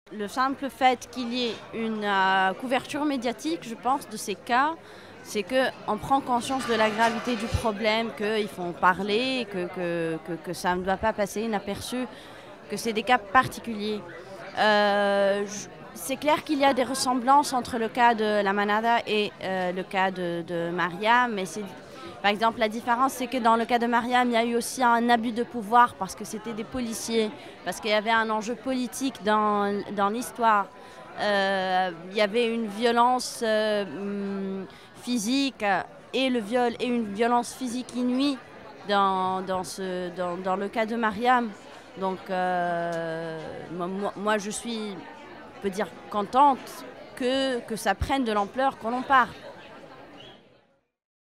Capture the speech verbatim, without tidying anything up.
Le simple fait qu'il y ait une euh, couverture médiatique, je pense, de ces cas, c'est qu'on prend conscience de la gravité du problème, qu'il faut parler, que, que, que, que ça ne doit pas passer inaperçu, que c'est des cas particuliers. Euh, c'est clair qu'il y a des ressemblances entre le cas de la Manada et euh, le cas de, de Mariam, mais c'est, par exemple, la différence, c'est que dans le cas de Mariam, il y a eu aussi un abus de pouvoir parce que c'était des policiers, parce qu'il y avait un enjeu politique dans, dans l'histoire. Euh, il y avait une violence euh, physique et le viol et une violence physique inouïe dans, dans, ce, dans, dans le cas de Mariam. Donc, euh, moi, moi, je suis, on peut dire, contente que, que ça prenne de l'ampleur, qu'on en parle.